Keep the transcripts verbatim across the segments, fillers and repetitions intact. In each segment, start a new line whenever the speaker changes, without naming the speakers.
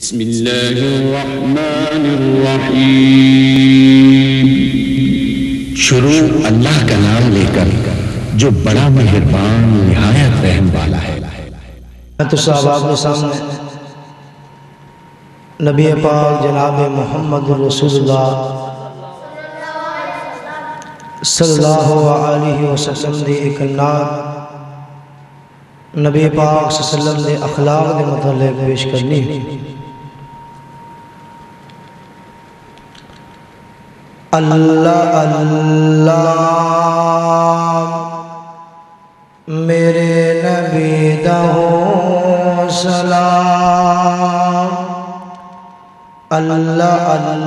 بسم اللہ الرحمن الرحیم۔ شروع اللہ کا نام لے کر جو بڑا مہربان نہایت رحم والا ہے۔
تو صاحب آپ کے سامنے نبی پاک جناب محمد رسول اللہ صلی اللہ علیہ وسلم دی ایک نعت نبی پاک صلی اللہ علیہ وسلم دے اخلاق دے متعلق پیش کرنی۔ اللہ اللہ میرے نبی دہو سلام، اللہ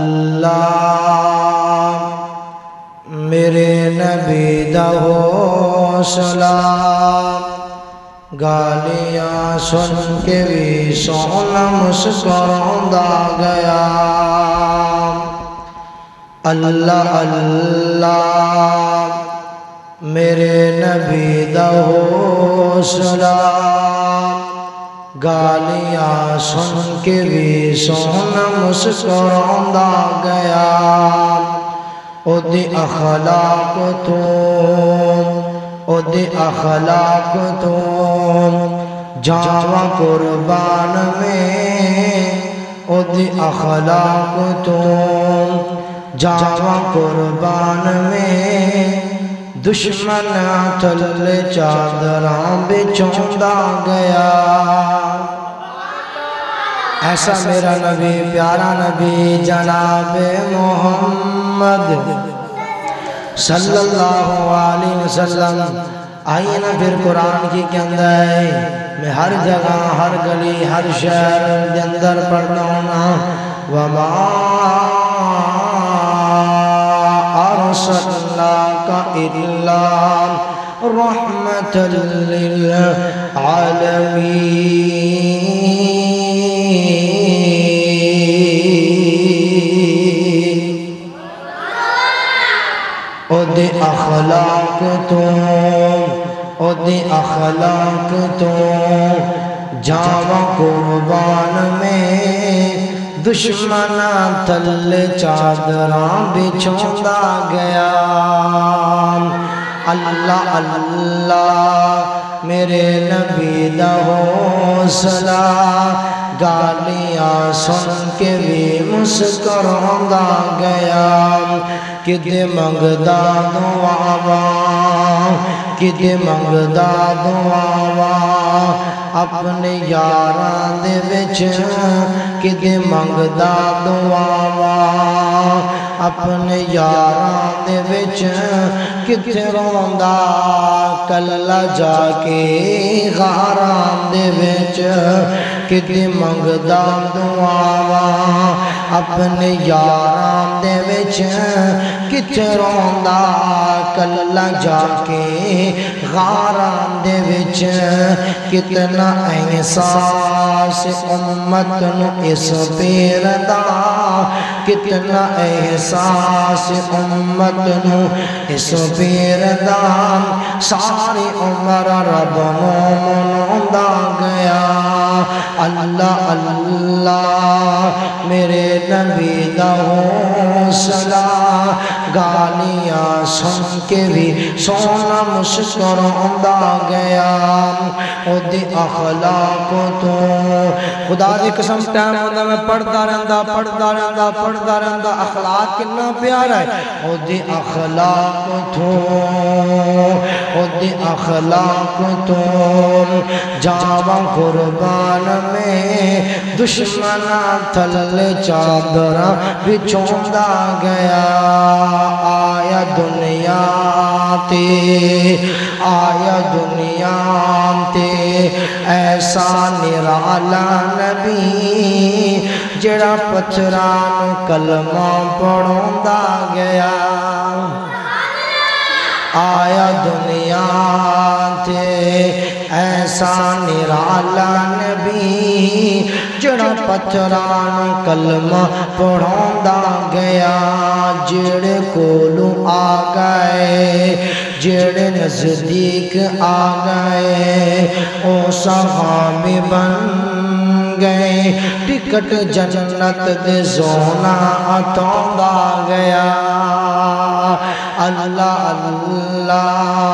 اللہ میرے نبی دہو سلام، گالیاں سن کے بھی سونا مسکراندہ گیا۔ اللہ اللہ میرے نبی دہو سلام، گالیاں سن کے بھی سونا مسکراندہ گیا۔ او دی اخلاق تو او دی اخلاق تو جاواں قربان میں، او دی اخلاق تو جاواں قربان میں، دشمن تھلے چادراں بچھوندا گیا۔ ایسا میرا نبی پیارا نبی جناب محمد صلی اللہ علیہ وسلم، آئیے نا پھر قرآن کی کے اندر میں ہر جگہ ہر گلی ہر شہر کے اندر پڑھتا ہوں نا، وَمَا أَرْسَلْنَاكَ إِلَّا رَحْمَةً لِلْعَالَمِينَ۔ او دے اخلاق تو او دے اخلاق تو جاواں قربان میں، دشمن تھلے چادراں بچھوندا گیا۔ اللہ اللہ میرے نبی دہو سلام، گالیاں سن کے بھی مسکراندہ گیا۔ کدے منگدا دعاواں کدے منگدا دعاواں اپنے یاراں دے وچ، کدے منگدا دعاواں اپنے یاراں دے وچ، کتے روندا کلا جا کے غاراں دے وچ، کدے منگدا دعاواں اپنے یاراں دے وچ، کتے روندا کلا جا کے غاراں دے وچ۔ کتنا احساس امت نو اس پیر دا، کتنا احساس امت نو اس پیر دا، ساری عمر رب نو منوندا گیا۔ اللہ اللہ میرے نبی دہو سلام، گالیاں سن کے بھی سونا مسکراندہ گیا۔ او دی اخلاق تو خدا دی قسم ٹائم ہوتا میں پڑھتا رہندا پڑھتا رہندا پڑھتا رہندا، اخلاق کتنا پیارا ہے۔ او دی اخلاق تو او دی اخلاق تو جاواں قربان میں، دشمن تھلے چادراں بچھوندا گیا۔ آیا دنیا تے آیا دنیا تے ایسا نرالا نبی، جڑا پتھراں کلمہ پڑھوندا گیا۔ آیا دنیا تے ایسا نرالا نبی، جڑا پتھراں کلمہ پڑھوندا گیا۔ جڑے کولوں آ گئے جڑے نزدیک آ گئے، او صحابی بن گئے ٹکٹ جنت دے سونا اتوں دا گیا اللہ اللہ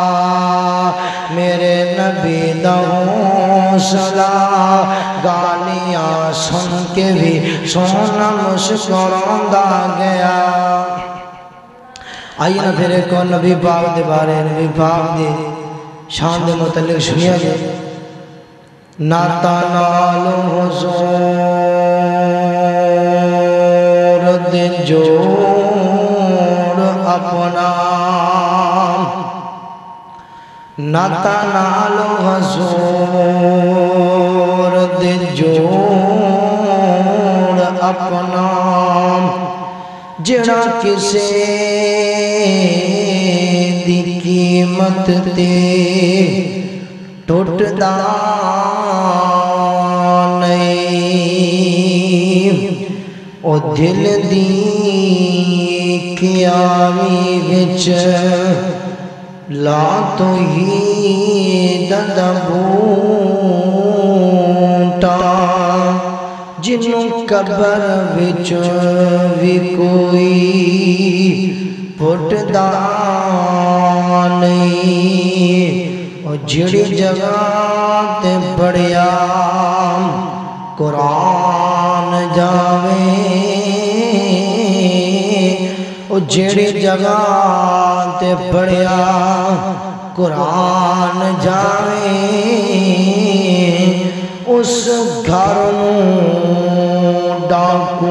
میرے نبی دا حوصلہ گالیاں سن کے بھی سونا مسکراندا گیا آئیے نا پھر ایک اور نبی پاک دے بارے نبی پاک دے شان دے متعلق سنیا جائے ناتا نال حضور دے جوڑ اپنا ناتا نال حضور دے جوڑ اپنا جڑا کسے دی قیمت تے ٹوٹدا نہیں او دل دی قیامی وچ لا تو ہی دندا بوٹا جنوں قبر وچ وی کوئی پھٹدا نہیں او جڑی جگہ تے پڑھیا قرآن جاوے او جڑی جگہ تے پڑھیا قرآن جاوے اس گھر نوں ڈاکو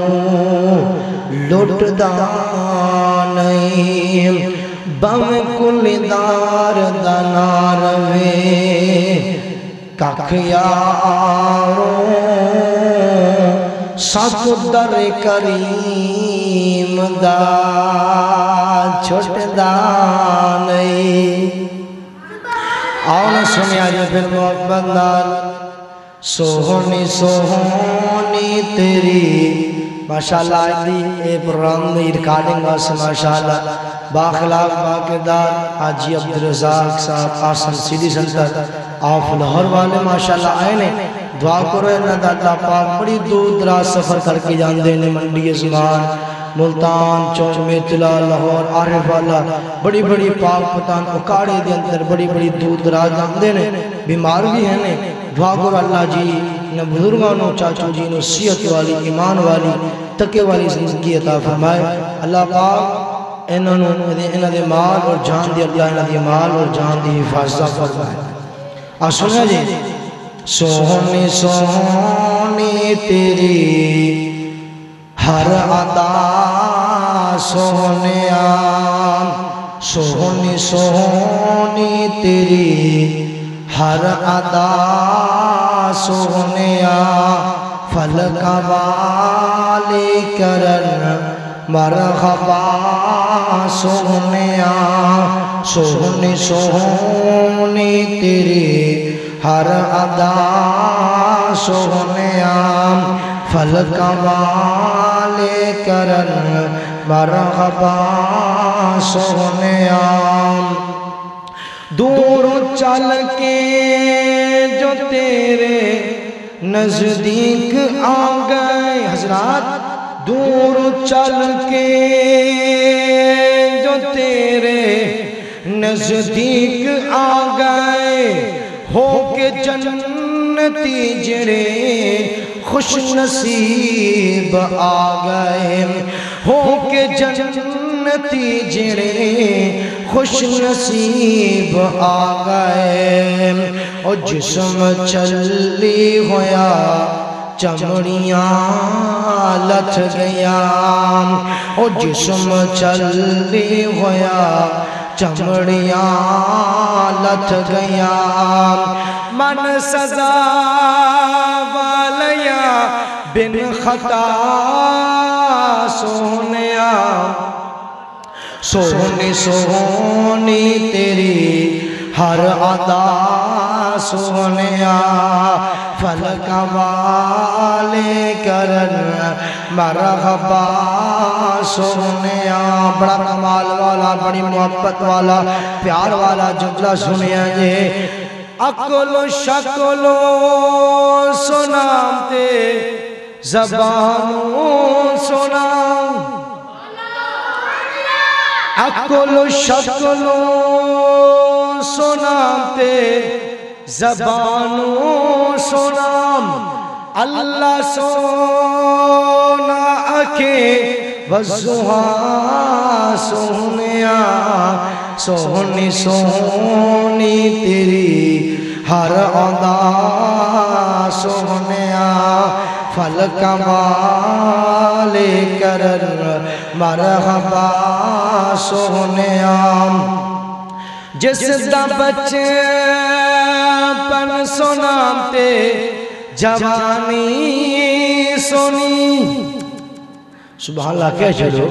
لٹدا نہیں بم کل دار دنار وے ککھ یارو ساتھ در کریم دا چھٹدا نہیں آؤ سنیا جو پھر محبت نال سوہنی سوہنی تیری ماشاءاللہ دی اے پروگرام میں ریکارڈنگ واسطے ماشاءاللہ باخلاق باقردار حاجی عبدالرزاق صاحب آسن سیڈی سنٹر آف لاہور والے ماشاءاللہ آئے نے دعا کرو اللہ اللہ پاک بڑی دور دراز سفر کر کے جان دینے منڈی زمان ملتان چوک میتلا لاہور عارف والا بڑی بڑی پاک پتان اکاڑے دے اندر بڑی بڑی دور دراز جان دینے بیمار بھی ہیں نے دعا کرو اللہ جی نہ بزرگانوں چاچو جی نو صحت والی ایمان والی تقوی والی زندگی عطا فرمائے اللہ پاک انہوں نے انہوں دے مال اور جان دی اللہ انہوں دے مال اور جان دی حفاظت فرمائے آ سنیا جی سونی سونی تیری ہر ادا سونیا سونی سونی تیری ہر ادا سونیا فلک والے کرن مرحبا سونیا سونی سونی تیری ہر ادا سونیا فلک والے کرن مرحبا سونیا دور چل کے جو تیرے نزدیک آ گئے حضرات دور چل کے جو تیرے نزدیک آ گئے ہو کے جنتی جڑے خوش نصیب آ گئے ہو کے جنتی جڑے خوش نصیب آ گئے اور جسم چلی ہویا چمڑیاں لتھ گیا اور جسم چلی ہویا چمڑیاں لتھ گیا من سزا والیا بن خطا سونیا سونی سونی تیری ہر ادا سونیا فلک والے کرن مرحبا سونیا بڑا کمال والا بڑی محبت والا پیار والا جملہ سنیا جے اکل شکل سنام تے زبانوں سنا عقل و شکل سناتے زبانوں سنا اللہ سونا اکھے وضحا سونیا سونی سونی تیری ہر ادا سونیا فلک والے کرن مرحبا سونیا جس دا بچے پن سناتے جوانی سونی سبحان اللہ کہہ چلو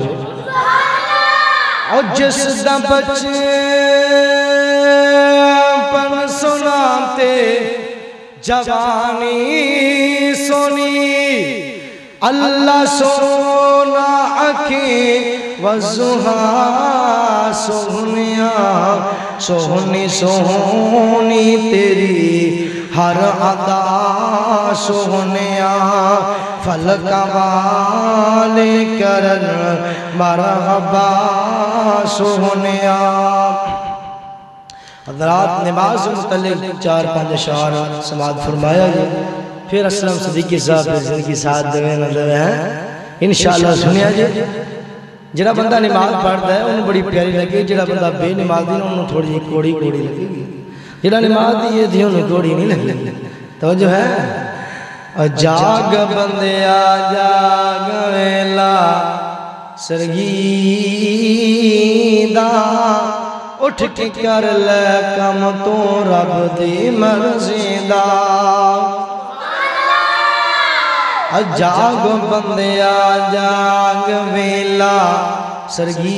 اور جس دا بچے پن سناتے جوانی سونی اللہ سونا اکھیں وضحا سونیا سونی سونی تیری ہر ادا سونیا فلک والے کرن مرحبا سونیا حضرات نماز متعلق چار پانچ اشعار سماعت فرمایا جی پھر اسلام صدیقی صاحب زندگی ساتھ دویں نظر ہیں انشاءاللہ سنیا جی جڑا بندہ نماز پڑھتا ہے انہوں بڑی پیاری لگے جڑا بندہ بے نماز دی انہوں تھوڑی کوڑی کوڑی لگے گی جڑا نماز دی یہ دی انہوں کوڑی نہیں لگے توجہ ہے جاگ بندیا جاگ ویلا سرگی دا اٹھ کے کر لے کم تو رب دی مرضی دا جاگ بندیا جاگ ویلا سرگی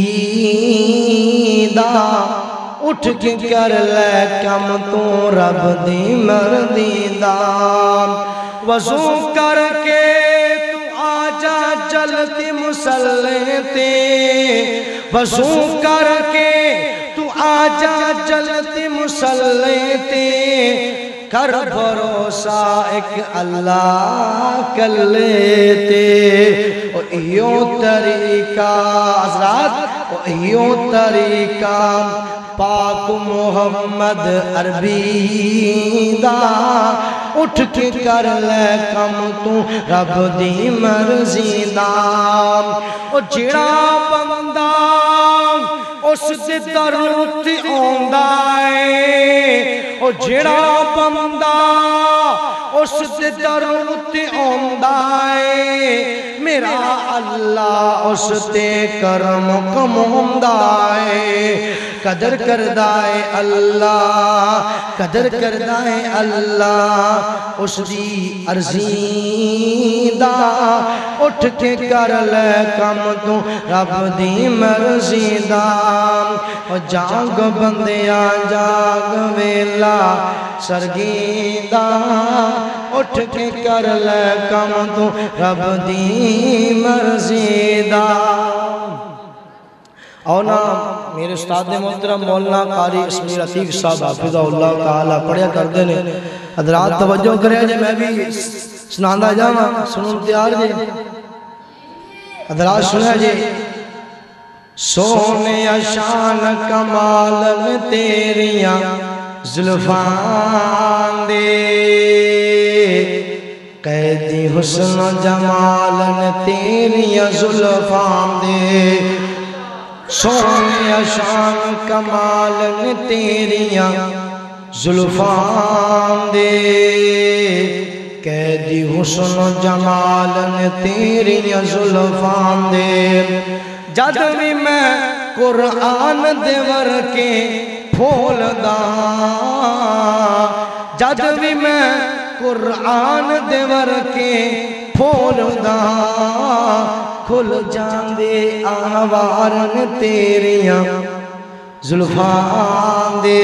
دا اٹھ کے کر لے کم تو رب دی مرضی دا وضو کر کے تو آجا جلتی مسلح تے وضو کر کے تو آجا جلتی مسلح تے کر بھروسہ ایک اللہ کر لیتے ایو طریقہ حضرات ایو طریقہ پاک محمد عربی دا اٹھ کے کر لے کم تو رب دی مرضی دا او جڑا بندہ اس دے درت آندا ہے او جڑا بندہ اس دے درت آندا ہے میرا اللہ اس تے کرم کماندا ہے قدر کردہ ہے اللہ قدر کردہ ہے اللہ اس دی عرضی دا اٹھ کے کر لے کم تو رب دی مرضی دا جاگ بندیا جاگ ویلا سرگی دا اٹھ کے کر لے کم تو رب دی مرضی دا اونا میرے استاد محترم مولانا قاری اسمیر عتیق صاحب حافظہ اللہ تعالیٰ پڑھیا کر دینے حضرات توجہ کرے جے میں بھی سناندہ جانا سنون تیار جے حضرات سنیا جے سونے شان کمال تیریاں زلفان دے قیدی حسن جمال تیریاں زلفان دے سونے شان کمال تیریاں زلفان دے قیدی حسن جمال تیریاں زلفان دے جد بھی میں قرآن دے ورکے پھول دا جد بھی میں قرآن دے ورکے پھول دا کھل جاندے آوارن تیریاں زلفان دے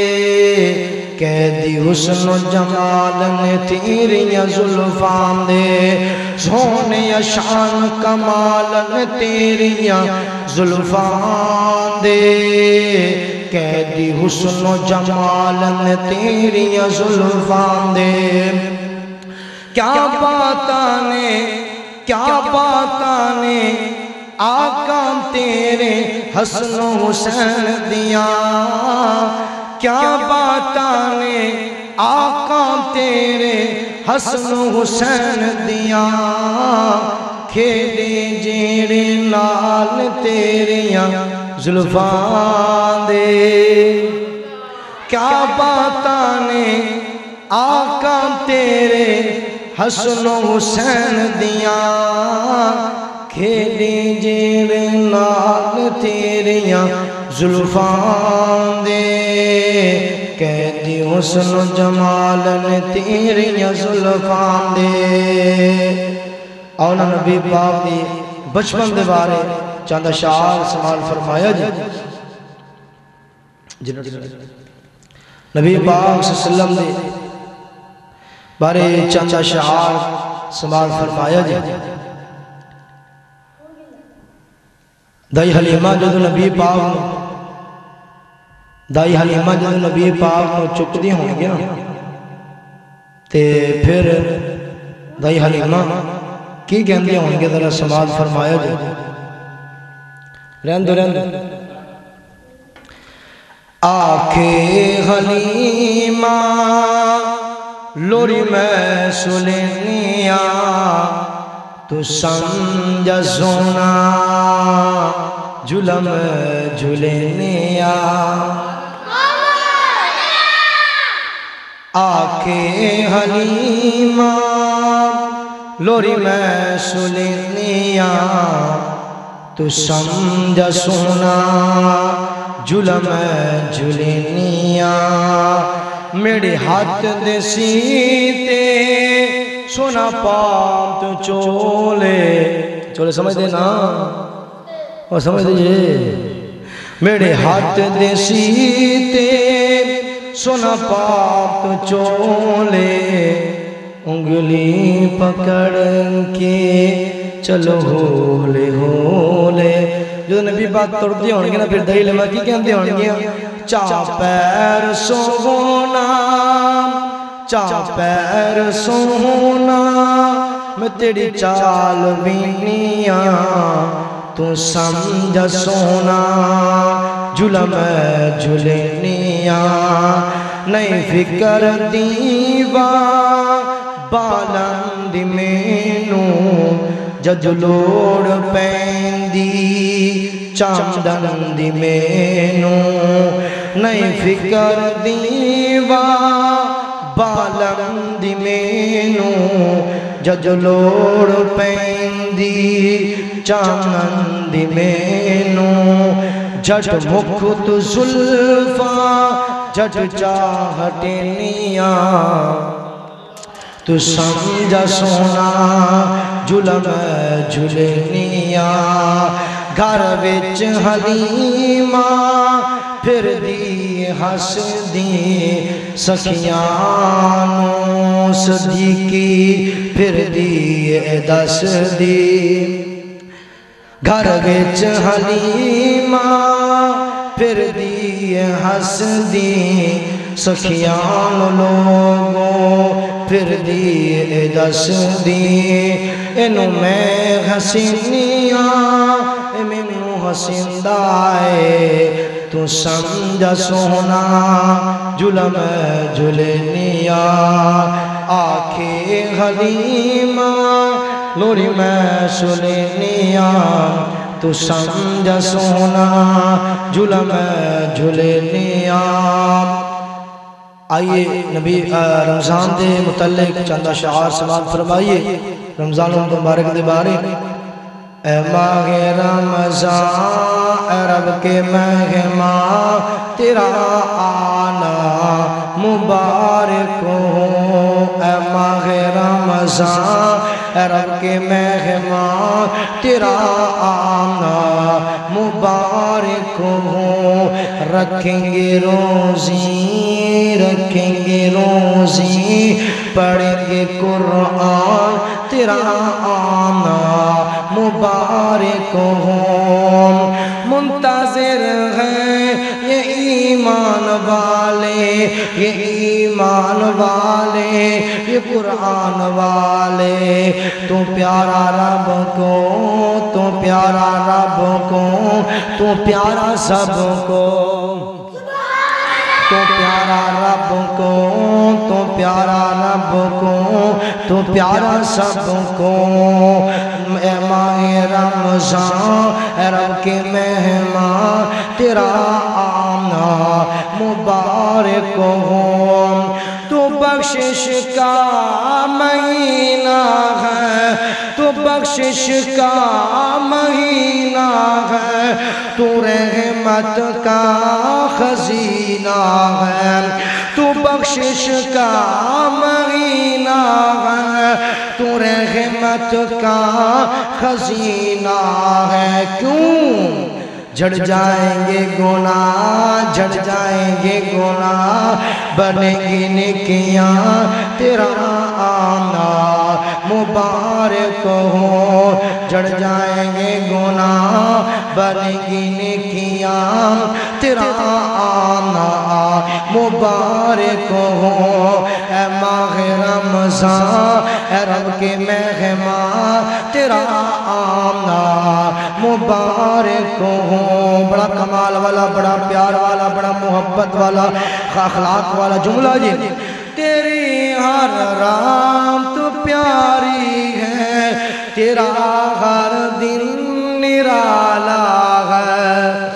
قیدی حسن و جمالن تیریاں زلفان دے سونے شان کمالن تیریاں زلفان دے قیدی حسن و جمالن تیریاں زلفان دے کیا باتاں نے کیا باتاں نے آقا تیرے حسن و حسین دیاں، کیا باتاں نے آقا تیرے حسن و حسین دیاں، کھیڑے جیڑے نال تیریاں زلفاں دے، کیا باتاں نے آقا تیرے حسن و حسین دیاں، کھیڑے جیڑے نال تیریاں زلفاں دے، کہتی حسن و جمال نے تیریاں زلفاں دے۔ اونا نبی پاک دی بچپن دے بارے چاندہ شعار سمال فرمایا جی، نبی پاک صلی اللہ علیہ وسلم دے بارے چاندہ شعار سمال فرمایا جی۔ دائی حلیمہ جدو نبی پاک نو دائی حلیمہ جدو نبی پاک نو چک دی ہوں گے تے پھر دائی حلیمہ کی کہندے ہوں گے ذرا سماعت فرمایا جی۔ رہن دو رہن دو۔ آکھے حلیمہ لوری میں سلینیا تو سمجھ سونا جلم جلینیا، آکھے حلیمہ لوری میں سلینیا تو سمجھ سونا جلم جلینیا، میرے ہاتھ دے سیتے سونا پام تو چولے، چولے سمجھ دے نا وہ سمجھ دیجئے، میرے ہاتھ دے سیتے سونا پام تو چولے، انگلی پکڑ کے چلو ہولے ہولے۔ جو نبی بات توڑ دیا ہونگے نا پھر دہی لمحہ کی کہندے ہونگے چا پیر سونا چا پیر سونا میں تیری چال بینیاں تو سمجھ سونا جلم جلینیاں، نہیں فکر دیوا بالند مینو جد لوڑ پیندی چاندن دی مینو، نہیں فکر دیوا بالند مینو جد لوڑ پیندی چاندن دی مینو، جٹ مکھت زلفاں جٹ چاہٹینیاں تو سمجھ سونا جلم جلینیاں، گھر وچ حلیمہ پھر دی ہس دی سکھیانو صدیقی پھر دی دس دی، گھر وچ حلیمہ پھر دی ہس دی سکھیان لوگوں پھر دی دس دی، انو میں حسینیاں منو حسین دائے تو سمجھ سونا جلم جلینیاں، آکھے حلیمہ لوری میں سلینیاں تو سمجھ سونا جلم جلینیاں۔ آئیے نبی رمضان دے متعلق چند اشعار سماعت فرمائیے رمضان المبارک دے بارے۔ اے ماہ رمضان اے رب کے مہمان تیرا آنا مبارک ہو، اے ماہ رمضان اے رب کے مہمان تیرا آنا مبارک ہو، رکھیں گے روزی رکھیں گے روزی پڑھیں گے قرآن تیرا آنا مبارک ہو، منتظر ہیں یہ ایمان والے یہ ایمان والے یہ قرآن والے تو پیارا رب کو تو پیارا رب کو تو پیارا سب کو تو پیارا رب کو تو پیارا رب کو تو پیارا سب کو اے ماہ رمضان اے رب کے مہمان تیرا آنا مبارک ہو تو بخشش کا مہینہ ہے تو بخشش کا مہینہ ہے تو رحمت کا خزینہ ہے تو بخشش کا مہینہ ہے تو رحمت کا خزینہ ہے کیوں جھڑ جائیں گے گناہ جھڑ جائیں گے گناہ بنیں گی نیکیاں تیرا آنا مبارک ہو جھڑ جائیں گے گناہ بنیں گی نیکیاں تیرا آنا مبارک ہو اے ماہ رمضان اے رب کے مہمان تیرا آنا مبارک ہو بڑا کمال والا بڑا پیار والا بڑا محبت والا اخلاق والا جملہ جی تیری ہر رات پیاری ہے تیرا ہر دن نرالا ہے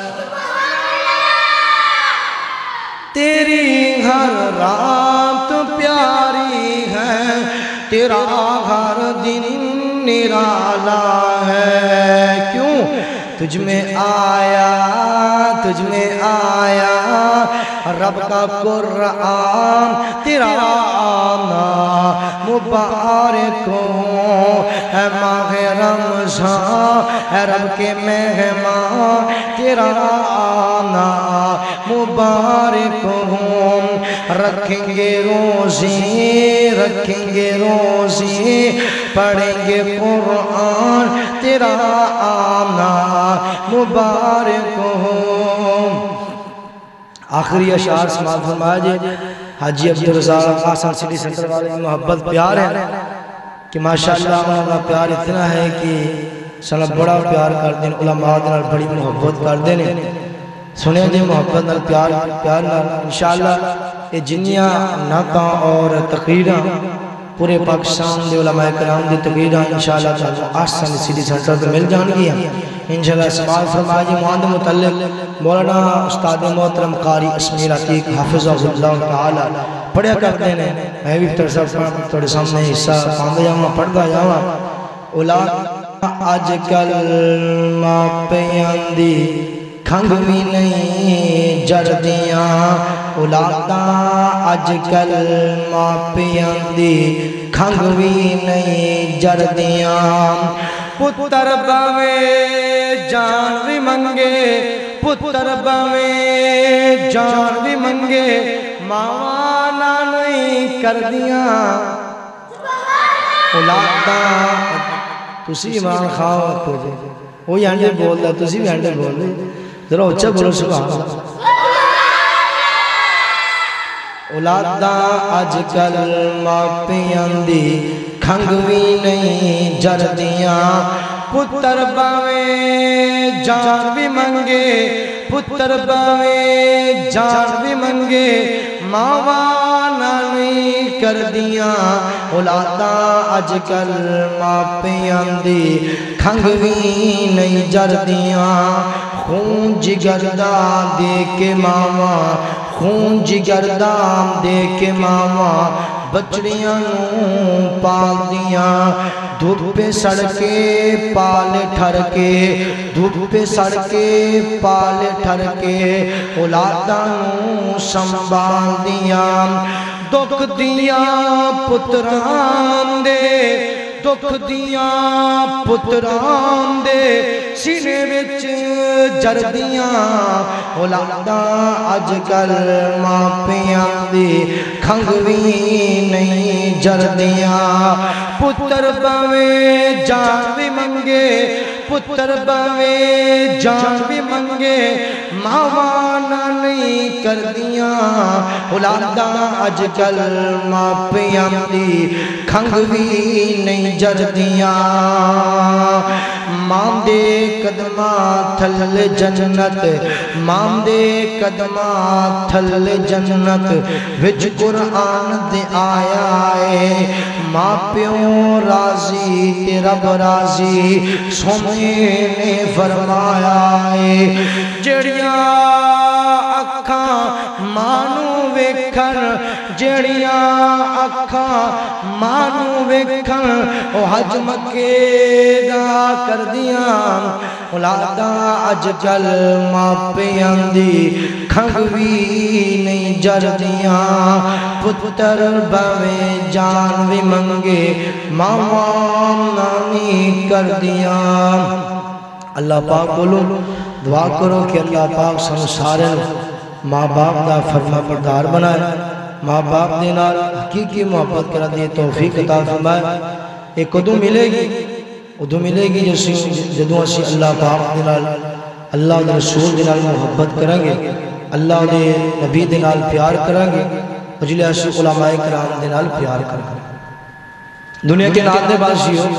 تیری ہر رات پیاری ہے تیرا ہر دن نرالا ہے کیوں تجھ میں آیا تجھ میں آیا رب کا قرآن تیرا آنا مبارک ہو اے ماہ رمضان اے رب کے مہمان تیرا آنا مبارک ہو رکھیں گے روزی رکھیں گے روزی پڑھیں گے قرآن تیرا آنا مبارک ہو آخری اشعار سماعت فرمایا جی حاجی عبدالرزاق آسان سٹی سنٹر والے محبت پیار ہے کہ ماشاءاللہ انہوں نے پیار اتنا ہے کہ سنہ بڑا پیار کر دیں علماء دن بڑی محبت کر دیں سنیں دیں محبت نال پیار پیار نال انشاءاللہ یہ جنیاں ناکاں اور تقریرہ پورے پاکستان دے علماء کرام دے تقریرہ انشاءاللہ تعالی آسان سٹی سنٹر پہ مل جان گیا انشاءاللہ سماعت فرمائے جی معاند متعلق مولانا استاد محترم قاری اسمیر عتیق حافظہ اللہ تعالی پڑھیا کر دینے میں بھی ترسب توڑے سامنے حصہ پاندہ جاؤں پڑھتا جاؤں اولاد آج کل ماں پیاندی کھنگ بھی نہیں جردیاں اولاداں آج کل ماں پیاندی کھنگ بھی نہیں جردیاں پتر باوے جان بھی منگے پتر باوے جان بھی منگے ماوانا نہیں کر دیاں اولاداں تسی ایمان خواہ کو جے وہی ہنڈے بول دا تسی بھی ہنڈے بول دے ذرا اچھا بولو سبحان اللہ اولاداں آج کل ماں پیاندی کھنگ بھی نہیں جردیاں پتر باوے جان بھی منگے پتر باوے جان بھی منگے ماوانا نہیں کر دیاں اولاداں آج کل ماں پیاندی کھنگ بھی نہیں جردیاں خون جگردان دے کے ماما خون جگردان دے کے ماما بچڑیاں نوں پال دیاں دھوپ پہ سڑکے پال ٹھر کے دھوپ پہ سڑکے پال ٹھر کے اولاداں نوں سنبھال دیاں دکھ دیاں پتران دے دکھ دیاں پتران دے سینے وچ جردیاں اولاداں اج کل ماں پیاں دی کھنگ وی نہیں جردیاں پتر باویں جان بھی منگے پتر بوے جان بھی منگے ماوانا نہیں کر دیاں اولاداں اج کل ماں پیاں دی کھنگ بھی نہیں جر دیاں ماں دے قدماں تھل جنت ماں دے قدماں تھل جنت وچ قرآن دے آیا ہے ماں پیوں راضی تے رب راضی سونے نے فرمایا ہے جڑیاں اکھاں مانو ویکھن جڑیاں اکھاں مانو ویکھن او حج مکے دا کر دیاں اولاداں اج کل ماں پیاں دی کھنگ بھی نہیں جر دیاں پتر بویں جان بھی منگے ماواں نانی کر دیاں اللہ پاک بولو دعا کرو کہ اللہ پاک سنسارے ماں باپ دا فرما بردار بنائے ماں باپ دے نال حقیقی محبت کرا دیے توفیق عطا فرمائے ایک کدو ملے گی ادو ملے گی جیسے جدوں اسی اللہ پاک دے نال اللہ دے رسول دے نال محبت کریں گے اللہ دے نبی دے نال پیار کریں گے اجلے اسی علماء کرام دے نال پیار کریں گے دنیا کے نال دے بازی ہو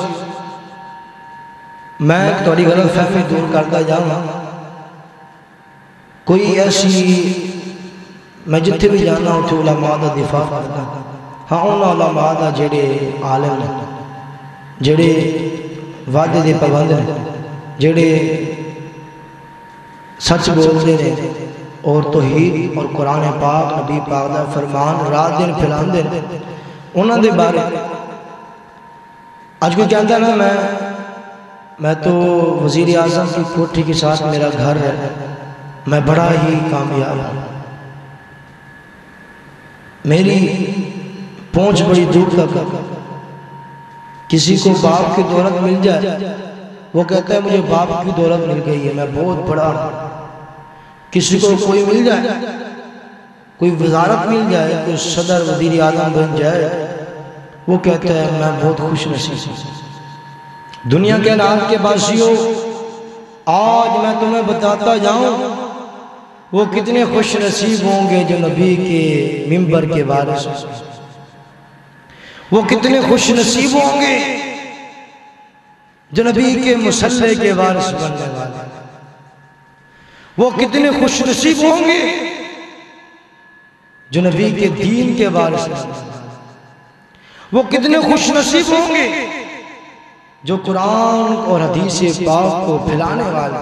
میں توڑی غلط فہمی دور کرتا جاؤں کوئی ایسی میں جتھے بھی جانا ہوں تو علماء دا دفاع کرتا ہاں ان علماء دا جڑے عالم ہیں جڑے وعدے دے پابند ہیں جڑے سچ بولتے ہیں اور توحید اور قرآن پاک نبی پاک دا فرمان رات دن پھیلان دے انہاں دے بارے آج کوئی کہتا نا میں میں تو وزیر اعظم کی کوٹھی کے ساتھ میرا گھر ہے میں بڑا ہی کامیاب ہوں میری پہنچ بڑی دور تک کسی کو باپ کی دولت مل جائے وہ کہتا ہے مجھے باپ کی دولت مل گئی ہے میں بہت بڑا ہوں کسی کو کوئی مل جائے کوئی وزارت مل جائے کوئی صدر وزیر اعظم بن جائے وہ کہتا ہے میں بہت خوش نصیب ہوں دنیا کے نام کے باسیوں آج میں تمہیں بتاتا جاؤں وہ کتنے خوش نصیب ہوں گے جو نبی کے منبر کے وارث وہ کتنے خوش نصیب ہوں گے جو نبی کے مصلی کے وارث بننے والے وہ کتنے خوش نصیب ہوں گے جو نبی کے دین کے وارث بننے والے وہ کتنے خوش نصیب ہوں گے جو قرآن اور حدیث پاک کو پھیلانے والے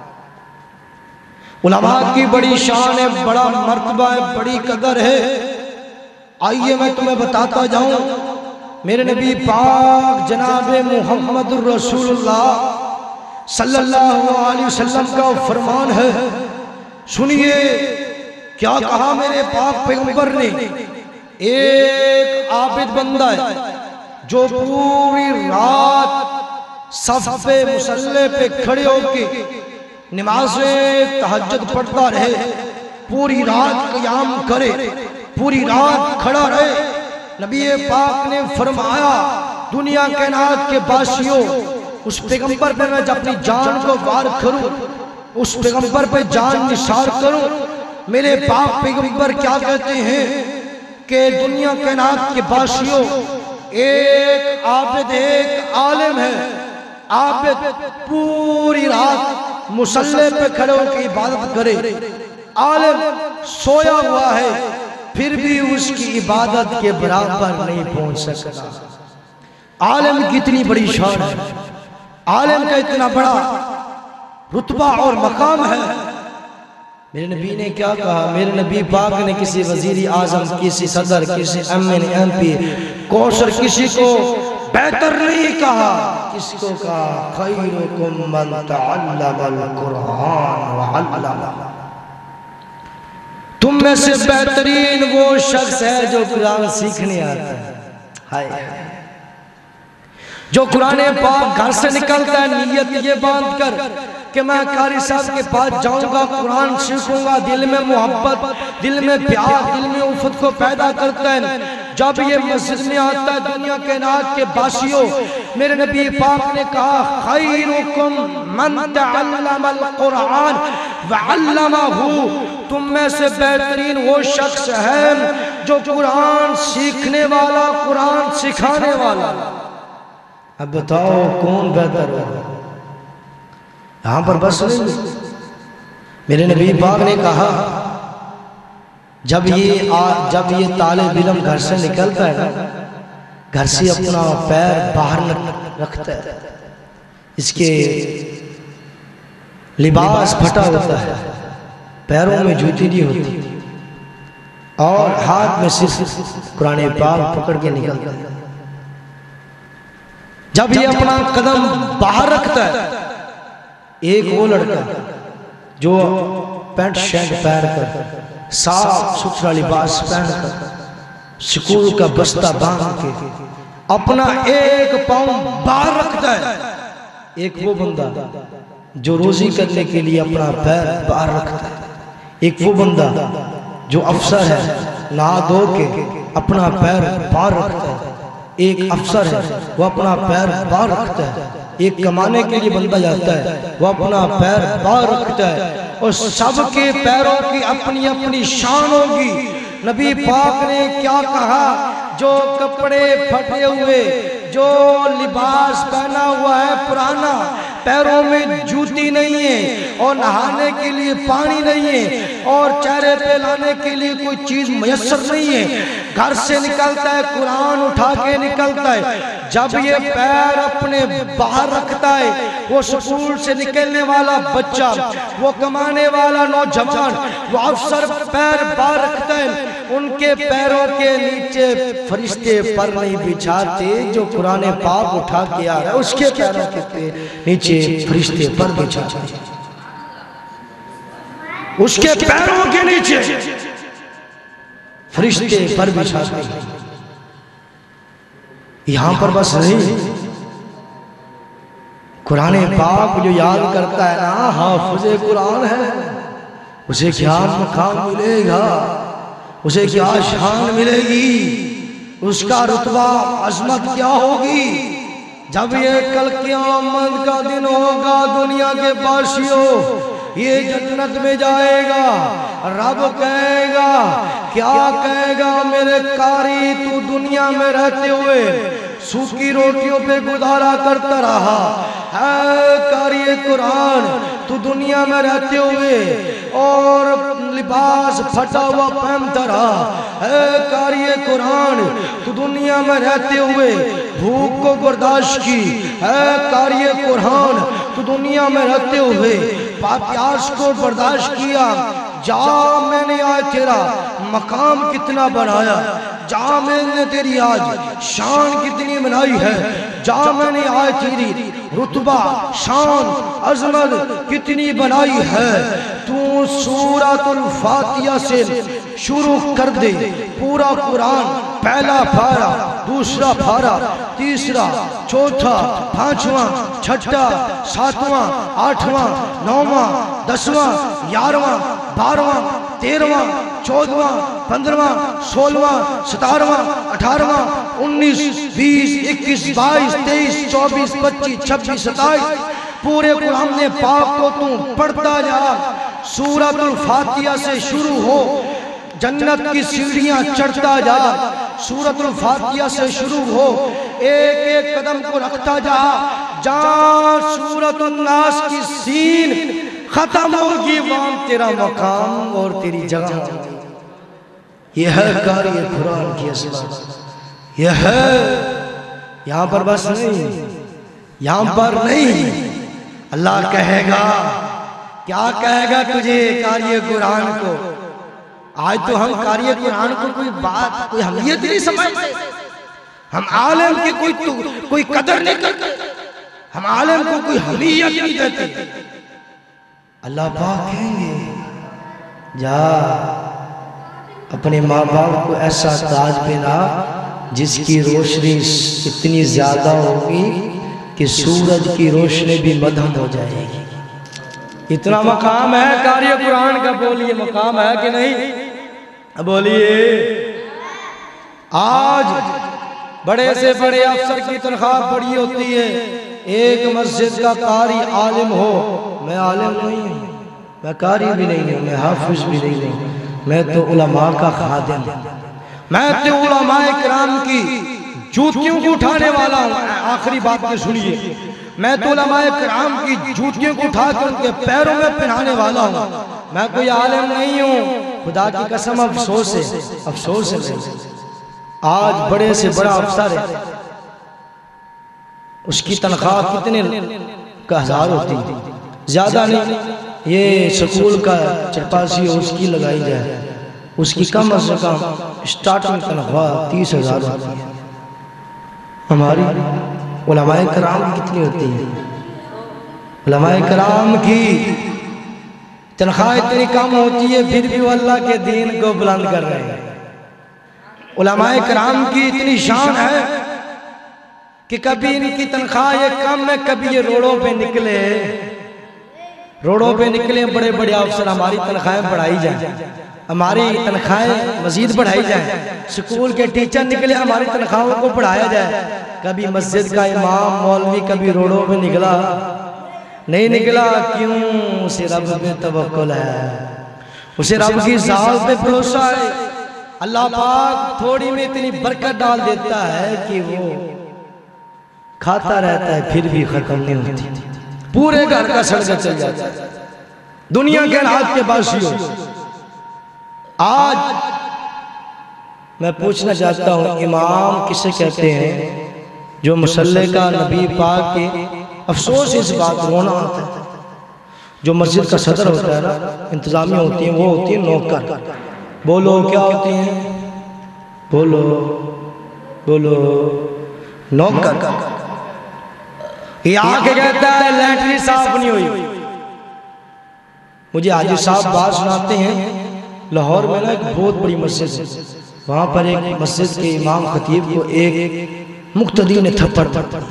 علماء کی بڑی شان ہے بڑا مرتبہ ہے بڑی قدر ہے آئیے میں تمہیں بتاتا جاؤں میرے نبی پاک جناب محمد الرسول اللہ صلی اللہ علیہ وسلم کا فرمان ہے سنیے کیا کہا میرے پاک پیغمبر نے ایک عابد بندہ ہے جو پوری رات صف مصلی پہ کھڑے ہو کے نماز تہجد پڑھتا رہے پوری رات قیام کرے پوری رات کھڑا رہے نبی پاک نے فرمایا دنیا کائنات کے باشیوں اس پیغمبر پہ میں اپنی جان کو وار کروں اس پیغمبر پہ جان نثار کروں میرے پاک پیغمبر کیا کہتے ہیں کہ دنیا کائنات کے باشیوں ایک عابد ایک عالم ہے عابد پوری رات مصلی پہ کھڑے ہو کے عبادت کرے عالم سویا ہوا ہے پھر بھی اس کی عبادت کے برابر نہیں پہنچ سکتا عالم کی اتنی بڑی شان ہے عالم کا اتنا بڑا رتبہ اور مقام ہے میرے نبی نے کیا کہا میرے نبی پاک نے کسی وزیر اعظم کسی صدر کسی M N M P Kausar کسی کو بہتر نہیں کہا کسی کو کہا خیرکم من تعلم القرآن وعلم تم میں سے بہترین وہ شخص ہے جو قرآن سیکھنے آتا ہے ہائے جو قرآن پاک گھر سے نکلتا ہے نیت یہ باندھ کر کہ میں قاری صاحب کے پاس جاؤں گا قرآن سیکھوں گا دل میں محبت دل میں پیار دل میں الفت کو پیدا کرتا ہے جب یہ مسجد میں آتا ہے دنیا کے نات کے باسیوں، میرے نبی پاک نے کہا خیرکم من تعلم القرآن وعلمہ، تم میں سے بہترین وہ شخص ہے جو قرآن سیکھنے والا، قرآن سکھانے والا۔ اب بتاؤ کون بہتر ہے؟ یہاں پر بس نہیں، میرے نبی پاک نے کہا جب یہ جب یہ طالب علم گھر سے نکلتا ہے نا، گھر سے اپنا پیر باہر رکھتا ہے، اس کے لباس پھٹا ہوتا ہے، پیروں میں جوتی نہیں ہوتی، اور ہاتھ میں صرف قرآن پاک پکڑ کے نکلتا ہے۔ جب یہ اپنا قدم باہر رکھتا ہے، ایک وہ لڑکا جو پینٹ شرٹ پہن کر، صاف ستھرا لباس پہن کر، سکول کا بستہ باندھ کے اپنا ایک پاؤں باہر رکھتا ہے، ایک وہ بندہ جو روزی کرنے کے لیے اپنا پیر باہر رکھتا ہے، ایک وہ بندہ جو افسر ہے نہا دھو کے اپنا پیر باہر رکھتا ہے، ایک افسر ہے وہ اپنا پیر باہر رکھتا ہے، ایک کمانے کے لیے بندہ جاتا ہے وہ اپنا پیر باہر رکھتا ہے، اور سب کے پیروں کی اپنی اپنی شان ہوگی۔ نبی پاک نے کیا کہا؟ جو کپڑے پھٹے ہوئے، جو لباس پہنا ہوا ہے پرانا، پیروں میں جوتی نہیں ہے، اور نہانے کے لیے پانی نہیں ہے، اور چہرے پہ لانے کے لیے کوئی چیز میسر نہیں ہے، گھر سے نکلتا ہے قرآن اٹھا کے نکلتا ہے، جب یہ پیر اپنے باہر رکھتا ہے، وہ سکول سے نکلنے والا بچہ، وہ کمانے والا نوجوان، وہ افسر پیر باہر رکھتا ہے، ان کے پیروں کے نیچے فرشتے پر نہیں بچھاتے، جو قرآن پاک اٹھا کے آ رہا ہے اس کے پیروں کے نیچے فرشتے پر بچھاتے ہیں، اس کے پیروں کے نیچے فرشتے پر بچھاتے ہیں۔ یہاں پر بس نہیں، قرآن پاک جو یاد کرتا ہے نا حافظ قرآن ہے، اسے کیا مقام ملے گا، اسے کیا شان ملے گی، اس کا رتبہ عظمت کیا ہوگی۔ جب یہ کل قیامت کا دن ہوگا، دنیا کے باشیوں یہ جنت میں جائے گا، رب کہے گا، کیا کہے گا؟ میرے قاری تو دنیا میں رہتے ہوئے سوکھی روٹیوں پہ گزارا کرتا رہا، اے قاری قرآن تو دنیا میں رہتے ہوئے اور لباس پھٹا ہوا پہنتا رہا، اے قاری قرآن تو دنیا میں رہتے ہوئے بھوک کو برداشت کی، اے قاری قرآن تو دنیا میں رہتے ہوئے پیاس کو برداشت کیا، جا میں نے آج تیرا مقام کتنا بڑھایا، جا میں نے تیری آج شان کتنی بنائی ہے، جا میں نے آج تیری رتبہ شان عظمت کتنی بنائی ہے۔ تو سورۃ الفاتحہ سے شروع کر دے پورا قرآن، پہلا پارہ، دوسرا پارہ، تیسرا، چوتھا، پانچواں، چھٹا، ساتواں، آٹھواں، نوواں، دسواں، گیارہواں، بارہواں، تیرہواں، چودواں، پندرہواں، سولہواں، ستارہواں، اٹھارہواں، انیس، بیس، اکیس، بائیس، تیئیس، چوبیس، پچیس، چھبیس، ستائیس، پورے قرآن پاک کو تو پڑھتا جا، سورۃ الفاتحہ سے شروع ہو، جنت کی سیڑھیاں چڑھتا جا، سورۃ الفاتحہ سے شروع ہو، ایک ایک قدم کو رکھتا جا، جہاں سورۃ الناس کی سین ختم ہوگی وہاں تیرا مقام اور تیری جگہ ہوگی۔ یہ ہے قاری قرآن کی عظمت، یہ ہے، یہاں پر بس نہیں، یہاں پر نہیں، اللہ کہے گا، کیا کہے گا تجھے قاری قرآن کو؟ آج تو ہم قاری قرآن کو کوئی بات، کوئی اہمیت نہیں سمجھتے، ہم عالم کی کوئی کوئی قدر نہیں کرتے، ہم عالم کو کوئی اہمیت نہیں دیتے۔ اللہ پاک کہیں گے جا اپنے ماں باپ کو ایسا تاج پہنا جس کی روشنی اتنی زیادہ ہوگی کہ سورج کی روشنی بھی مدھم ہو جائے گی۔ اتنا مقام ہے قاری قرآن کا، بولیے مقام ہے کہ نہیں؟ بولیے آج بڑے سے بڑے افسر کی تنخواہ بڑی ہوتی ہے، ایک مسجد کا قاری عالم ہو، میں عالم نہیں ہوں، میں قاری بھی نہیں ہوں، میں حافظ بھی نہیں ہوں، میں تو علماء کا خادم ہوں، میں تو علماء کرام کی جوتیوں کو اٹھانے والا ہوں۔ آخری بات کے سنیے، میں تو علماء کرام کی جوتیوں کو اٹھا کر ان کے پیروں میں پہنانے والا ہوں، میں کوئی عالم نہیں ہوں۔ خدا کی قسم افسوس ہے، افسوس ہے، آج بڑے سے بڑا افسر ہے، اس کی تنخواہ کتنے کا ہزار ہوتی ہے، زیادہ نہیں، یہ سکول کا چرپاسی ہو اس کی لگائی جائے، اس کی کم از کم اسٹارٹنگ تنخواہ تیس ہزار ہوتی ہے۔ ہماری علماء کرام کتنی ہوتی ہے؟ علماء کرام کی تنخواہ اتنی کم ہوتی ہے، پھر بھی وہ اللہ کے دین کو بلند کر رہے ہیں۔ علماء کرام کی اتنی شان ہے کہ کبھی ان کی تنخواہ یہ کم ہے، کبھی یہ روڑوں پہ نکلے روڑوں پہ نکلے بڑے بڑے افسر، ہماری تنخواہیں بڑھائی جائیں، ہماری تنخواہیں مزید بڑھائی جائیں، سکول کے ٹیچر نکلے ہماری تنخواہوں کو بڑھایا جائے۔ کبھی مسجد کا امام مولوی کبھی روڑوں پہ نکلا نہیں نکلا، کیوں؟ اسے رب پہ توکل ہے، اسے رب کی ذات پہ بھروسہ ہے۔ اللہ پاک تھوڑی میں اتنی برکت ڈال دیتا ہے کہ وہ کھاتا رہتا ہے پھر بھی ختم نہیں ہوتی، پورے گھر کا سڑکا چل جاتا ہے۔ دنیا کے حالات کے باسی ہو، آج میں پوچھنا چاہتا ہوں امام کسے کہتے ہیں؟ جو مصلی کا نبی پاک کے، افسوس اس بات رونا آتا ہے، جو مسجد کا صدر ہوتا ہے نا، انتظامیہ ہوتی ہیں، وہ ہوتی ہیں نوکر۔ بولو کیا ہوتی ہیں؟ بولو بولو نوکر۔ یہ آکے کہتا ہے لیٹری صاف نہیں ہوئی۔ مجھے حاجی صاحب بات سناتے ہیں، لاہور میں نا ایک بہت بڑی مسجد ہے، وہاں پر ایک مسجد کے امام خطیب کو ایک مقتدی نے تھپڑ پڑ۔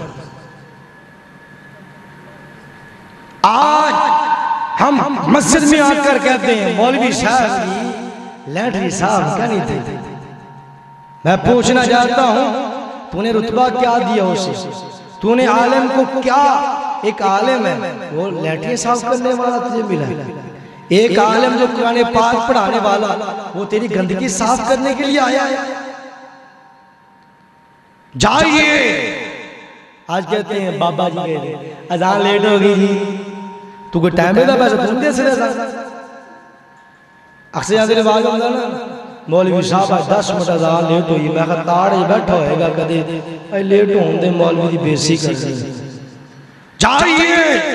آج ہم مسجد میں آ کر کہتے ہیں مولوی صاحب کی لیٹری صاحب کیا نہیں تھی۔ میں پوچھنا چاہتا ہوں تو نے رتبہ کیا دیا اسے؟ تو نے عالم کو کیا؟ ایک عالم ہے وہ لیٹری صاف کرنے والا تجھے ملا، ایک عالم جو قرآن پاک پڑھانے والا وہ تیری گندگی صاف کرنے کے لیے آیا ہے۔ جائیے، آج کہتے ہیں بابا جی گئے اذان لیٹ ہو گئی جی، تو کوئی ٹائم دا پیسہ تم دے سے اذان اکثر یہاں دے رواج ہوتا نا، مولوی صاحب دس منٹ اذان لیٹ ہوئی، میں کہا تاڑ ہی بیٹھا ہوئے گا کدے اے لیٹ ہوں دے مولوی دی بیسی کر دی۔ جائیے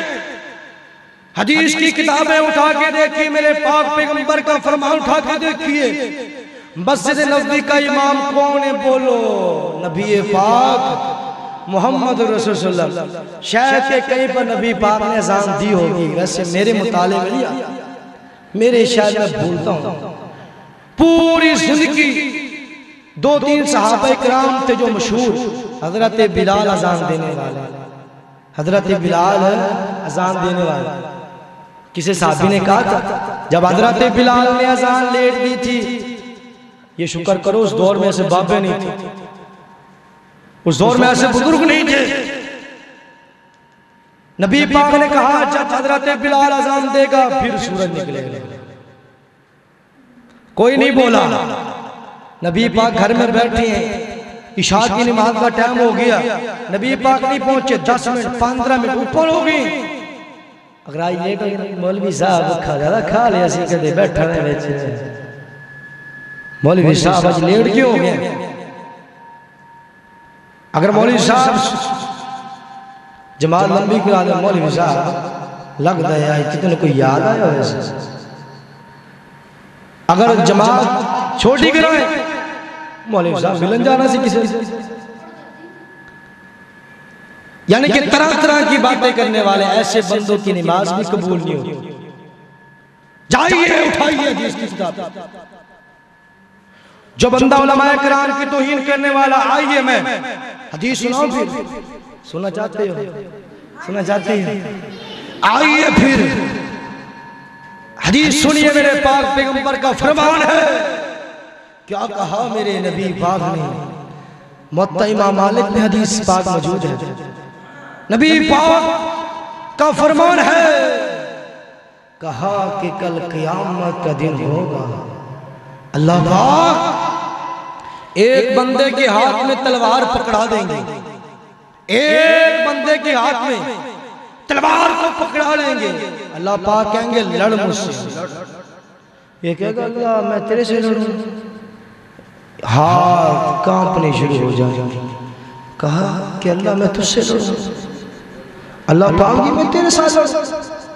حدیث کی کتابیں اٹھا کے دیکھیے، میرے پاک پیغمبر کا فرمان اٹھا کے دیکھیے، مسجد نبوی کا امام کون ہے؟ بولو نبی پاک محمد رسول اللہ۔ شاید کہ کہیں پر نبی پاک نے اذان دی ہوگی، ویسے میرے مطالعے میں نہیں آیا، میرے شاید میں بھولتا ہوں۔ پوری زندگی دو تین صحابہ اکرام تھے جو مشہور، حضرت بلال اذان دینے والے، حضرت بلال اذان دینے والے۔ کسی صحابی نے کہا تھا جب حضرت بلال نے اذان لیٹ دی تھی، یہ شکر کرو اس دور میں ایسے بابے نہیں تھے، اس دور میں ایسے بزرگ نہیں تھے۔ نبی پاک نے کہا جب حضرت بلال اذان دے گا پھر سورج نکلے گا۔ کوئی نہیں بولا، نبی پاک گھر میں بیٹھے ہیں، عشاء کی نماز کا ٹائم ہو گیا، نبی پاک نہیں پہنچے، دس منٹ پندرہ منٹ اوپر ہو گئی۔ اگر آئی لیٹ ہوئی مولوی صاحب کھا جاتا کھا لیا سی کہتے بیٹھا رہے بیچے، مولوی صاحب آج لیٹ کیوں ہو گئے؟ اگر مولوی صاحب جماعت لمبی کرا دے، مولوی صاحب لگ دے آئی کتنے کوئی یاد آیا ویسے، اگر جماعت چھوٹی کرائے مولوی صاحب ملن جانا سی کسی سے، یعنی کہ طرح طرح کی باتیں کرنے والے ایسے بندوں کی نماز بھی قبول نہیں ہوتی۔ جائیے اٹھائیے حدیث کی کتاب، جو بندہ علماء کرام کی توہین کرنے والا، آئیے میں حدیث سناؤں پھر، سننا چاہتے ہو سننا چاہتے ہیں آئیے پھر حدیث سنیے، میرے پاک پیغمبر کا فرمان ہے کیا کہا میرے نبی پاک نے؟ موطا امام مالک میں حدیث پاک موجود ہے، نبی پاک کا فرمان ہے، کہا کہ کل قیامت کا دن ہوگا، اللہ پاک ایک بندے کے ہاتھ میں تلوار پکڑا دیں گے، ایک بندے کے ہاتھ میں تلوار کو پکڑا لیں گے، اللہ پاک کہیں گے لڑ مجھ سے، یہ کہے گا اللہ میں تیرے سے لڑوں، ہاتھ کانپنے شروع ہو جائیں گے، کہا کہ اللہ میں تجھ سے لڑوں، اللہ پاک جی میں تیرے ساتھ لڑوں،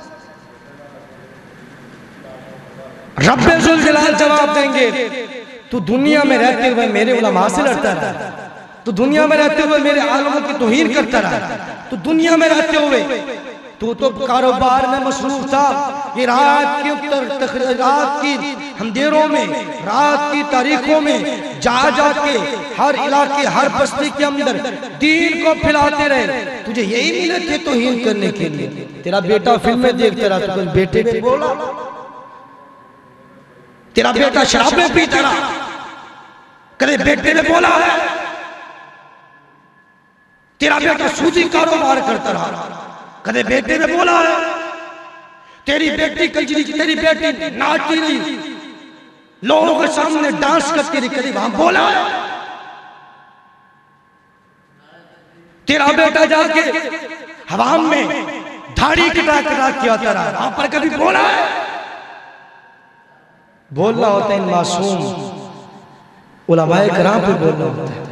رب ذوالجلال جواب دیں گے تو دنیا میں رہتے ہوئے میرے علماء سے لڑتا رہا، تو دنیا میں رہتے ہوئے میرے عالموں کی توہین کرتا رہا، تو دنیا میں رہتے ہوئے تو تو کاروبار میں مصروف تھا، یہ رات کی رات کی اندھیروں میں، رات کی تاریخوں میں جا جا کے ہر علاقے ہر بستی کے اندر دین کو پھیلاتے رہے، تجھے یہی ملے تھے توہین کرنے کے لیے، تیرا بیٹا فلمیں دیکھتا رہا، تو بیٹے کو بولا، تیرا بیٹا شرابیں پیتا رہا، کدے بیٹے نے بولا ہے، تیرا بیٹا سودی کاروبار کرتا رہا، کدے بیٹے نے بولا ہے، تیری بیٹی کنجری تیری بیٹی ناچتی رہی، لوگوں کے سامنے ڈانس کرتی رہی، کدے وہاں بولا ہے، تیرا بیٹا جا کے حوام میں دھاڑی کٹا کٹا کیا آتا رہا، وہاں پر کبھی بولا ہے؟ بولنا ہوتا ہے ان معصوم علماء کرام پہ بولنا ہوتا ہے،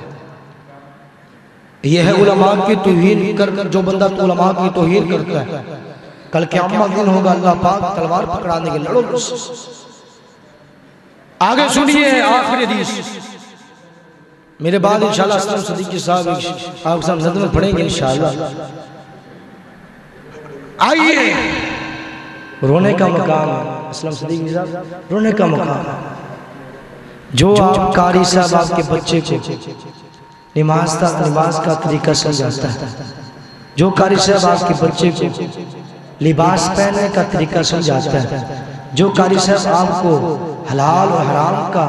یہ ہے علماء کی توہین کر کر جو بندہ تو علماء کی توہین کرتا ہے، کل قیامت دن ہوگا اللہ پاک تلوار پکڑانے کے لڑو اس آگے سنیے آخری حدیث، میرے بعد انشاءاللہ اسلام صدیقی صاحب آپ کے سامنے میں پڑھیں گے انشاءاللہ، آئیے رونے کا مقام ہے، اسلام صدیقی صاحب رونے کا مقام ہے، جو آپ قاری صاحب آپ کے بچے کو نماز تا نماز کا طریقہ سمجھاتا ہے، جو قاری صاحب آپ کے بچے کو لباس پہننے کا طریقہ سمجھاتا ہے، جو قاری صاحب آپ کو حلال و حرام کا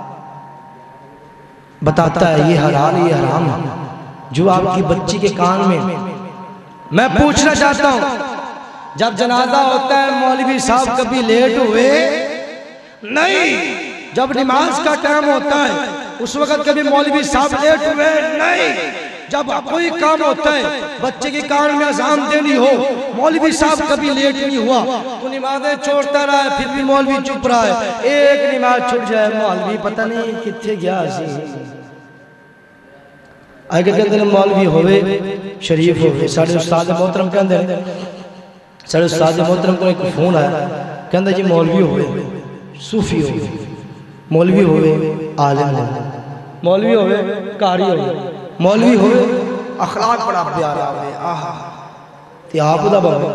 بتاتا ہے، یہ حلال یہ حرام ہے، جو آپ کی بچی کے کان میں، میں پوچھنا چاہتا ہوں جب جنازہ ہوتا ہے مولوی صاحب کبھی لیٹ ہوئے نہیں، جب نماز کا ٹائم ہوتا ہے اس وقت کبھی مولوی صاحب لیٹ ہوئے نہیں، جب کوئی کام ہوتا ہے بچے کے کان میں اذان دینی ہو مولوی صاحب کبھی لیٹ نہیں ہوا، تو نمازیں چھوڑتا رہا ہے، پھر بھی مولوی چپ رہا ہے، ایک نماز چھوڑ جائے مولوی پتہ نہیں کتنے گیا سی، آگے کے اندر مولوی ہوئے شریف ہوئے، ساڑھے استاد محترم کے اندر ساڑھے استاد محترم کو ایک فون آیا، کہندہ جی مولوی ہوئے صوفی ہوئے، مولوی ہوئے عالم ہوئے، مولوی ہوئے قاری ہوئے، مولوی ہوئے اخلاق بڑا پیارا ہوئے، آہا تی آپ دا بابا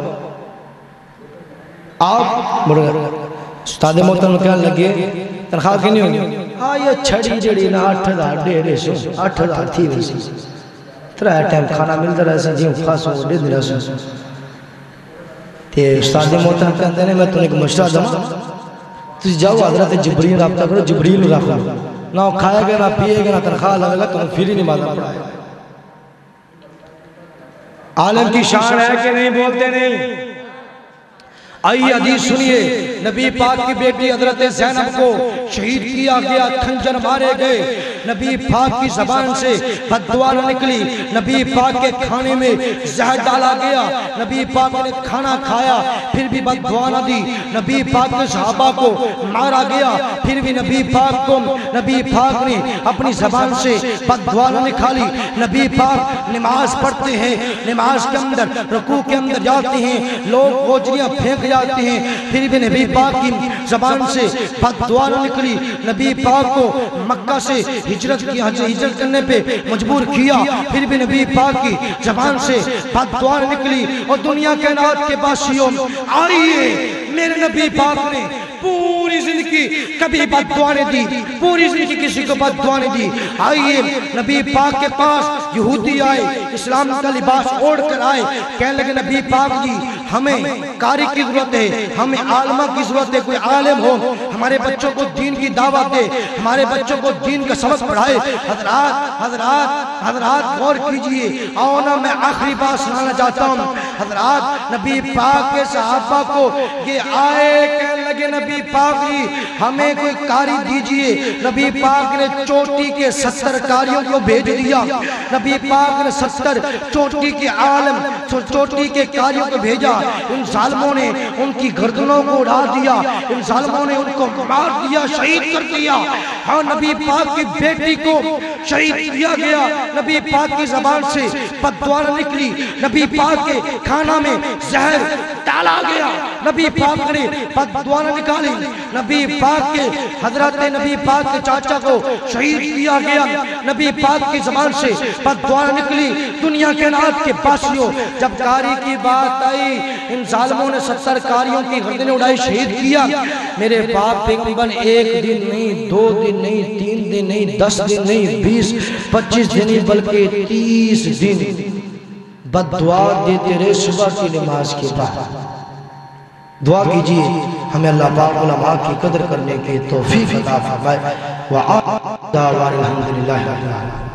آپ بڑھ گئے، استاد محترم کہنے لگے تنخواہ کی نہیں ہوگی، ہاں یہ چھڑی جڑی نا آٹھ ہزار ڈیڑے سو آٹھ ہزار تھی ویسی ترہ ٹائم کھانا ملتا رہا سی جیوں خاص ہو دے دے رہا سو، تے استاد محترم کہندے نے میں تُنے ایک مشورہ دوں، تُجھ جاؤ حضرت جبریل رابطہ کرو، جبریل رکھو، نہ کھائے گا نہ پیے گا نہ تنخواہ لگے گا، تمہیں پھر ہی نماز پڑھائے گا، عالم کی شان ہے کہ نہیں بولتے نہیں، آئیے حدیث سنیے، نبی پاک کی بیٹی حضرت زینب کو شہید کیا گیا، کھنجر مارے گئے، نبی پاک کی زبان سے بددعا نہ نکلی، نبی پاک کے کھانے میں زہر ڈالا گیا، نبی پاک نے کھانا کھایا پھر بھی بددعا نہ دی، نبی پاک کے صحابہ کو مارا گیا پھر بھی نبی پاک کو نبی پاک نے اپنی زبان سے بددعا نہ نکالی، نبی پاک نماز پڑھتے ہیں، نماز کے اندر رکوع کے اندر جاتے ہیں، لوگ گوجریاں پھینک جاتے ہیں، پھر بھی نبی پاک کی زبان سے بددعا نہ نکلی، نبی پاک کو مکہ سے ہجرت کی ہجرت کرنے پہ مجبور کیا، پھر بھی نبی پاک کی زبان سے بددعا نہ نکلی، اور دنیا کائنات کے باشیوں آئیے میرے نبی پاک نے پوری پوری زندگی کبھی بد دعا نہیں دی، پوری زندگی کسی کو بد دعا نہیں دی۔ آئیے نبی پاک کے پاس یہودی آئے، اسلام کا لباس اوڑھ کر آئے، کہنے لگے نبی پاک جی ہمیں قاری کی ضرورت ہے، ہمیں عالمہ کی ضرورت ہے، کوئی عالم ہو ہمارے بچوں کو دین کی دعوت دے، ہمارے بچوں کو دین کا سبق پڑھائے۔ حضرات حضرات حضرات غور کیجئے، آؤ نا میں آخری بات سنانا چاہتا ہوں۔ حضرات نبی پاک کے صحابہ کو یہ آئے کہنے لگے نبی پاک جی ہمیں کوئی قاری دیجئے۔ نبی پاک نے چوٹی کے ستر قاریوں کو بھیج دیا، نبی پاک نے ستر چوٹی کے عالم چوٹی کے قاریوں کو بھیجا۔ ان ظالموں نے ان کی گردنوں کو اڑا دیا، ان ظالموں نے ان کو مار دیا، شہید کر دیا۔ ہاں نبی پاک کی بیٹی کو شہید کیا گیا، نبی پاک کی زبان سے بد دعا نکلی، نبی پاک کے کھانا میں زہر ڈالا گیا، نبی پاک نے بد دعا نکالی، نبی پاک کے حضرت نبی پاک کے چاچا کو شہید کیا گیا، نبی پاک کی زبان سے بد دعا نکلی۔ دنیا کے نات کے باسیوں جب قاری کی بات آئی، ان ظالموں نے ستر قاریوں کی گردنیں اڑائی، شہید کیا۔ میرے باپ پیغمبر ایک دن نہیں، دو دن نہیں، تین دن نہیں، دس دن نہیں، بیس پچیس دن نہیں، بلکہ تیس دن بد دعا دیتے رہے صبح کی نماز کے بعد۔ دعا کیجئے ہمیں اللہ پاک علماء کی قدر کرنے کی توفیق عطا فرمائے۔ وآخر دعوانا الحمدللہ رب العالمین۔